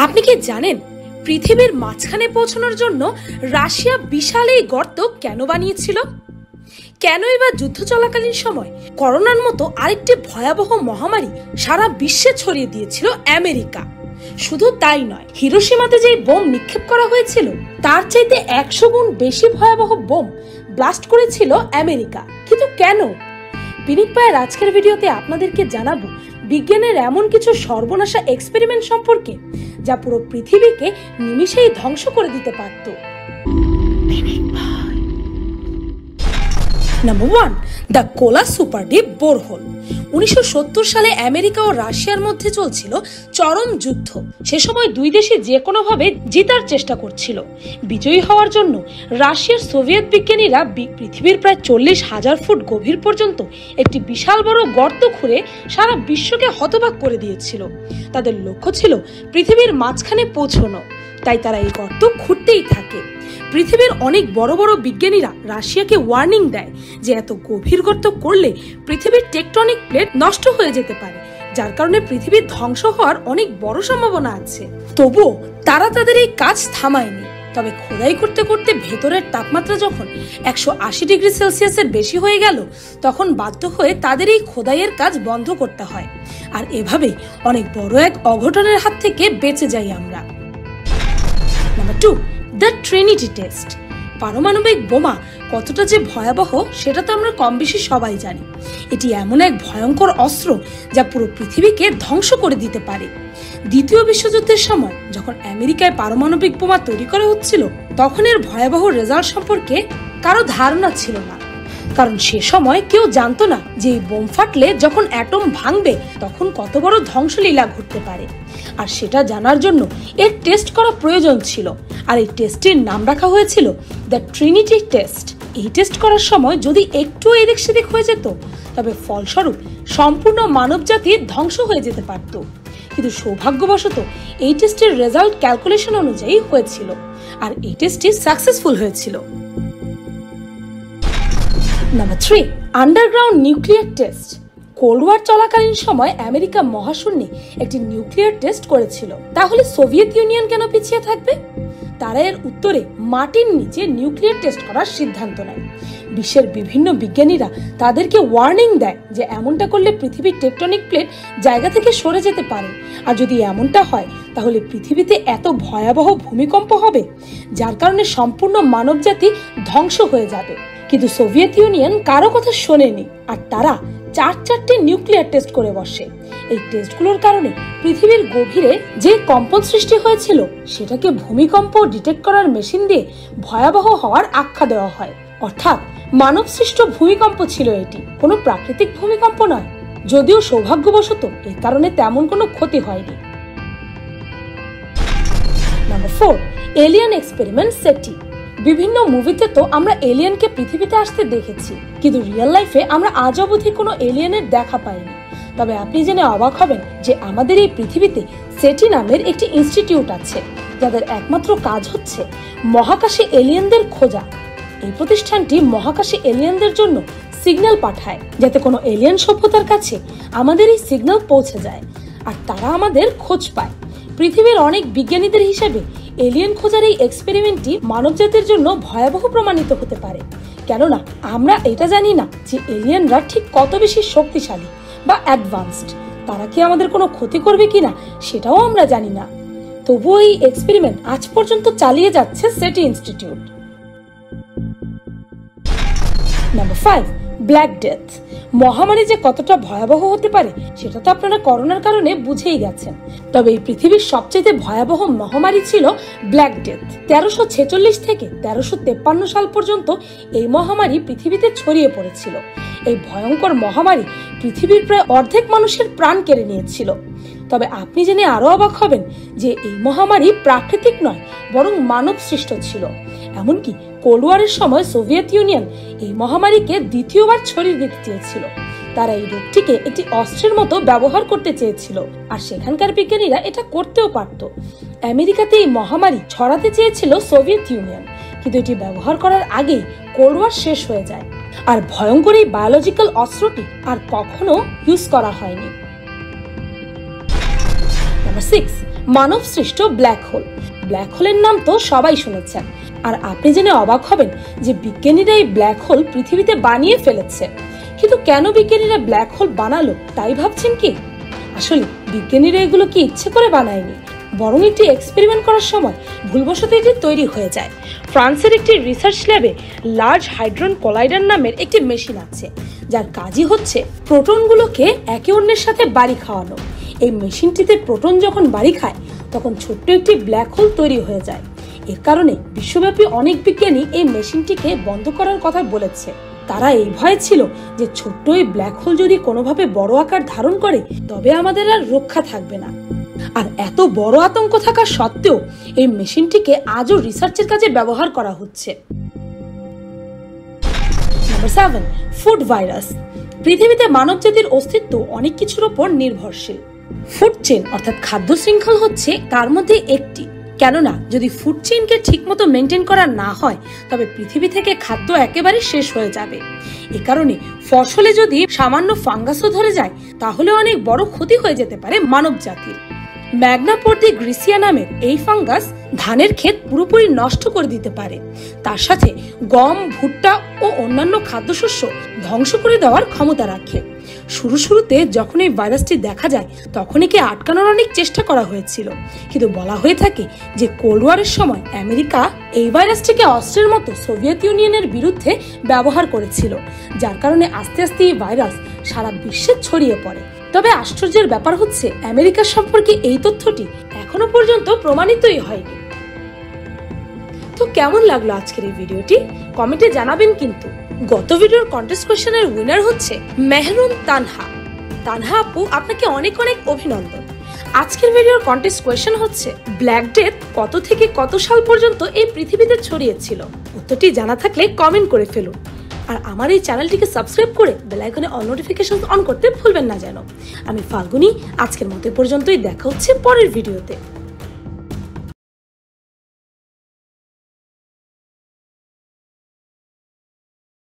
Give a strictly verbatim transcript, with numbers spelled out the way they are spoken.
আপনি কি জানেন পৃথিবীর মাঝখানে পৌঁছানোর জন্য রাশিয়া বিশাল এই গর্ত কেন বানিয়েছিল? কেনই বা যুদ্ধ চলাকালীন সময় করোনার মতো আরেকটি ভয়াবহ মহামারী সারা বিশ্বে ছড়িয়ে দিয়েছিল আমেরিকা? শুধু তাই নয়, হিরোশিমাতে যে বোম নিক্ষেপ করা হয়েছিল তার চাইতে একশো গুণ বেশি ভয়াবহ বোম ব্লাস্ট করেছিল আমেরিকা। কিন্তু কেন? পিনিকপির আজকের ভিডিওতে আপনাদেরকে জানাবো বিজ্ঞানের এমন কিছু সর্বনাশা এক্সপেরিমেন্ট সম্পর্কে যা পুরো পৃথিবীকে নিমিষেই ধ্বংস করে দিতে পারত। Number one, the Kola super deep borehole. উনিশশো সত্তর সালে আমেরিকা ও রাশিয়ার মধ্যে চলছিল চরম যুদ্ধ। সে সময় দুই দেশই যে কোনো ভাবে জেতার চেষ্টা করছিল। বিজয়ী হওয়ার জন্য রাশিয়ার সোভিয়েত বিজ্ঞানীরা পৃথিবীর প্রায় চল্লিশ হাজার ফুট গভীর পর্যন্ত একটি বিশাল বড় গর্ত খুঁড়ে সারা বিশ্বকে হতবাক করে দিয়েছিল। তাদের লক্ষ্য ছিল পৃথিবীর মাঝখানে পৌঁছানো, তাই তারা এই গর্ত খুঁড়তেই থাকে। পৃথিবীর অনেক বড় বড় বিজ্ঞানীরা রাশিয়াকে ওয়ার্নিং দেয় যে এত গভীর গর্ত করলে পৃথিবীর টেকটনিক প্লেট নষ্ট হয়ে যেতে পারে, যার কারণে পৃথিবীর ধ্বংস হওয়ার অনেক বড় সম্ভাবনা আছে। তবুও তারা তাদের এই কাজ থামায়নি। তবে খোদাই করতে করতে ভেতরের তাপমাত্রা যখন একশো আশি ডিগ্রি সেলসিয়াসের বেশি হয়ে গেল, তখন বাধ্য হয়ে তাদের এই খোদাইয়ের কাজ বন্ধ করতে হয়। আর এভাবেই অনেক বড় এক অঘটনের হাত থেকে বেঁচে যাই আমরা। Number two, the Trinity test. পারমাণবিক বোমা কতটা যে ভয়াবহ সেটা তো আমরা কম বেশি সবাই জানি। এটি এমন এক ভয়ঙ্কর অস্ত্র যা পুরো পৃথিবীকে ধ্বংস করে দিতে পারে। দ্বিতীয় বিশ্বযুদ্ধের সময় যখন আমেরিকায় পারমাণবিক বোমা তৈরি করা হচ্ছিল, তখন এর ভয়াবহ রেজাল্ট সম্পর্কে কারো ধারণা ছিল না। কারণ সে সময় কেউ জানতো না যে এই বোম ফাটলে যখন অ্যাটম ভাঙবে তখন কত বড় ধ্বংসলীলা ঘটতে পারে। আর সেটা জানার জন্য এর টেস্ট করা প্রয়োজন ছিল। আর এই টেস্টের নাম রাখা হয়েছিল দ্য ট্রিনিটি টেস্ট। এই টেস্ট করার সময় যদি একটু এদিক সেদিক হয়ে যেত, তবে ফলস্বরূপ সম্পূর্ণ মানব জাতি ধ্বংস হয়ে যেতে পারত। কিন্তু সৌভাগ্যবশত এই টেস্টের রেজাল্ট ক্যালকুলেশন অনুযায়ী হয়েছিল, আর এই টেস্টটি সাকসেসফুল হয়েছিল। Number three, underground nuclear test. Cold war চলাকালীন সময় আমেরিকা মহাশূন্যে একটি নিউক্লিয়ার টেস্ট করেছিল। তাহলে সোভিয়েত ইউনিয়ন কেন পিছিয়ে থাকবে? তারা এর উত্তরে মাটির নিচে নিউক্লিয়ার টেস্ট করার সিদ্ধান্ত নেয়। বিশ্বের বিভিন্ন বিজ্ঞানীরা তাদেরকে ওয়ার্নিং দেয় যে এমনটা করলে পৃথিবীর টেকটনিক প্লেট জায়গা থেকে সরে যেতে পারে। আর যদি এমনটা হয় তাহলে পৃথিবীতে এত ভয়াবহ ভূমিকম্প হবে যার কারণে সম্পূর্ণ মানবজাতি ধ্বংস হয়ে যাবে। কিন্তু সোভিয়েত ইউনিয়ন কারো কথা শোনেনি, আর তারা চার চারটে নিউক্লিয়ার টেস্ট করে বসে। এই টেস্টগুলোর কারণে পৃথিবীর গভীরে যে কম্পন সৃষ্টি হয়েছিল সেটাকে ভূমিকম্প ডিটেক্ট করার মেশিন দিয়ে ভয়াবহ হওয়ার আখ্যা দেওয়া হয়। অর্থাৎ মানব সৃষ্ট ভূমিকম্প ছিল এটি, কোনো প্রাকৃতিক ভূমিকম্প নয়। যদিও সৌভাগ্যবশত এর কারণে তেমন কোনো ক্ষতি হয়নি। নাম্বার ফোর, এলিয়েন এক্সপেরিমেন্ট সেটি। বিভিন্ন মুভিতে তো আমরা এলিয়েনকে পৃথিবীতে আসতে দেখেছি, কিন্তু রিয়েল লাইফে আমরা আজ অবধি কোনো এলিয়েনের দেখা পাইনি। তবে আপনি জেনে অবাক হবেন যে আমাদের এই পৃথিবীতে সেটি নামের একটি ইনস্টিটিউট আছে, যাদের একমাত্র কাজ হচ্ছে মহাকাশে এলিয়েনদের খোঁজা। এই প্রতিষ্ঠানটি মহাকাশে এলিয়েনদের জন্য সিগন্যাল পাঠায়, যাতে কোনো এলিয়েন সভ্যতার কাছে আমাদের এই সিগন্যাল পৌঁছে যায় আর তারা আমাদের খোঁজ পায়। পৃথিবীর অনেক বিজ্ঞানীদের হিসেবে এলিয়েন খোঁজার এই এক্সপেরিমেন্টটি মানবজাতির জন্য ভয়াবহ প্রমাণিত হতে পারে। কেননা আমরা এটা জানি না যে এলিয়েনরা ঠিক কত বেশি শক্তিশালী বা অ্যাডভান্সড। তারা কি আমাদের কোনো ক্ষতি করবে কিনা সেটাও আমরা জানি না। তবুও এই এক্সপেরিমেন্ট আজ পর্যন্ত চালিয়ে যাচ্ছে সেটি institute. Number five, black death. মহামারী যে কতটা ভয়াবহ হতে পারে সেটা তো আপনারা করোনার কারণে বুঝেই গেছেন। তবে এই পৃথিবীর সবচেয়ে ভয়াবহ মহামারী ছিল ব্ল্যাক ডেথ। তেরোশো ছেচল্লিশ থেকে তেরোশো তেপ্পান্ন সাল পর্যন্ত এই মহামারী পৃথিবীতে ছড়িয়ে পড়েছিল। এই ভয়ঙ্কর মহামারী পৃথিবীর প্রায় অর্ধেক মানুষের প্রাণ কেড়ে নিয়েছিল। তবে আপনি জেনে আরো অবাক হবেন যে এই মহামারী প্রাকৃতিক নয়, বরং মানব সৃষ্ট ছিল। এমনকি কোল্ড ওয়ারের সময় সোভিয়েত ইউনিয়ন এই মহামারীকে দ্বিতীয়বার ছড়িয়ে দিতে চেয়েছিল। তারা এই রোগটিকে একটি অস্ত্রের মতো ব্যবহার করতে চেয়েছিল, আর সেখানকার বিজ্ঞানীরা এটা করতেও পারত। আমেরিকাতে এই মহামারী ছড়াতে চেয়েছিল সোভিয়েত ইউনিয়ন, কিন্তু এটি ব্যবহার করার আগেই কোল্ড ওয়ার শেষ হয়ে যায়। আর ভয়ঙ্কর এই বায়োলজিক্যাল অস্ত্রটি আর কখনো ইউজ করা হয়নি। নাম্বার সিক্স, মানব সৃষ্ট ব্ল্যাক হোল। ব্ল্যাক হোলের নাম তো সবাই শুনেছেন, আর আপনি জেনে অবাক হবেন যে বিজ্ঞানীরা এই ব্ল্যাক হোল পৃথিবীতে বানিয়ে ফেলেছে। কিন্তু কেন বিজ্ঞানীরা ব্ল্যাক হোল বানালো তাই ভাবছেন কি? আসলে বিজ্ঞানীরা এগুলো কি ইচ্ছে করে বানায়নি, বরং একটি এক্সপেরিমেন্ট করার সময় ভুলবশত এটি তৈরি হয়ে যায়। ফ্রান্সের একটি রিসার্চ ল্যাবে লার্জ হাইড্রন কোলাইডার নামের একটি মেশিন আছে, যার কাজই হচ্ছে প্রোটনগুলোকে একে অন্যের সাথে বাড়ি খাওয়ানো। এই মেশিনটিতে প্রোটন যখন বাড়ি খায় তখন ছোট্ট একটি ব্ল্যাক হোল তৈরি হয়ে যায়। এর কারণে বিশ্বব্যাপী অনেক বিজ্ঞানী এই মেশিনটিকে বন্ধ করার কথা বলেছে। তারা এই ভয়ে ছিল যে ছোট্ট এই ব্ল্যাক হোল যদি কোনোভাবে বড় আকার ধারণ করে তবে আমাদের আর রক্ষা থাকবে না। আর এত বড় আতঙ্ক থাকা সত্ত্বেও এই মেশিনটিকে আজও রিসার্চের কাজে ব্যবহার করা হচ্ছে। Number seven, food virus. পৃথিবীতে মানব জাতির অস্তিত্ব অনেক কিছুর উপর নির্ভরশীল। ফুড চেইন অর্থাৎ খাদ্য শৃঙ্খল হচ্ছে তার মধ্যে একটি। কেননা যদি ফুড চেইনকে ঠিকমতো মেনটেন করা না হয় তবে পৃথিবী থেকে খাদ্য একেবারে শেষ হয়ে যাবে। এ কারণে ফসলে যদি সামান্য ফাঙ্গাসও ধরে যায় তাহলে অনেক বড় ক্ষতি হয়ে যেতে পারে মানব জাতির। ম্যাগনাপোর্দি গ্রিসিয়া নামের এই ফাঙ্গাস ধানের ক্ষেত পুরোপুরি নষ্ট করে দিতে পারে। তার সাথে গম, ভুট্টা ও অন্যান্য খাদ্যশস্য ধ্বংস করে দেওয়ার ক্ষমতা রাখে। শুরু শুরুতে যখন এই ভাইরাসটি দেখা যায় তখন একে আটকানোর অনেক চেষ্টা করা হয়েছিল, কিন্তু বলা হয়ে থাকে যে কোল্ড ওয়ারের সময় আমেরিকা এই ভাইরাসটিকে অস্ত্রের মতো সোভিয়েত ইউনিয়নের বিরুদ্ধে ব্যবহার করেছিল, যার কারণে আস্তে আস্তে এই ভাইরাস সারা বিশ্বে ছড়িয়ে পড়ে। তবে আশ্চর্যের ব্যাপার হচ্ছে আমেরিকা সম্পর্কে এই তথ্যটি এখনো পর্যন্ত প্রমাণিতই হয়নি। তো কেমন লাগলো আজকের এই ভিডিওটি কমেন্টে জানাবেন। কিন্তু গত ভিডিওর কন্টেস্ট কোয়েশ্চেনের উইনার হচ্ছে মেহরুন তানহা। তানহা আপু, আপনাকে অনেক অনেক অভিনন্দন। আজকের ভিডিওর কন্টেস্ট কোয়েশ্চেন হচ্ছে ব্ল্যাক ডেথ কত থেকে কত সাল পর্যন্ত এই পৃথিবীতে ছড়িয়েছিল? উত্তরটি জানা থাকলে কমেন্ট করে ফেলুন, আর আমার এই চ্যানেলটিকে সাবস্ক্রাইব করে বেল আইকনে অল নোটিফিকেশন অন করতে ভুলবেন না যেন। আমি ফাল্গুনি, আজকের মতো পর্যন্তই, দেখা হচ্ছে পরের ভিডিওতে।